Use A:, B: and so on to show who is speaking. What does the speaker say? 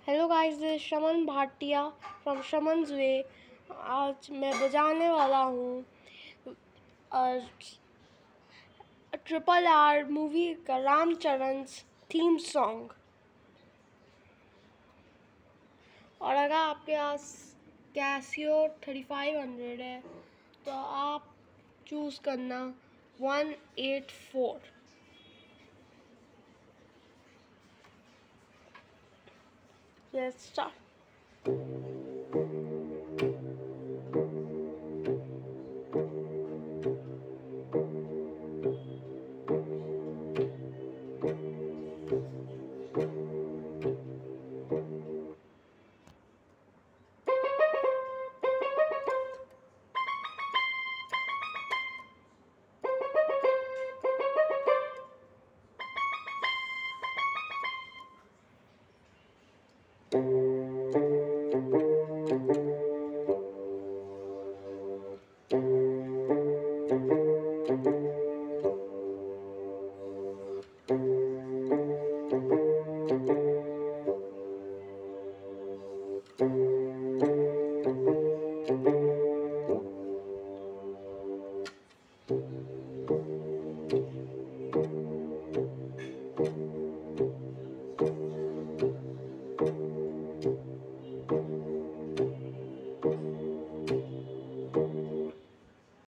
A: Hello guys, this is शमन Bhatia from शमन्स वे। आज मैं बजाने वाला हूँ RRR मूवी का रामचरण थीम सॉन्ग। और अगर आपके पास कैसियो 3500 है तो आप चूज़ करना 184। Let's start.